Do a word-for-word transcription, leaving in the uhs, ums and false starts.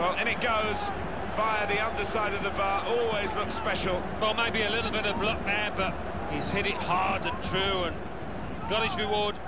Well, in it goes, via the underside of the bar, always looks special. Well, maybe a little bit of luck there, but he's hit it hard and true and got his reward.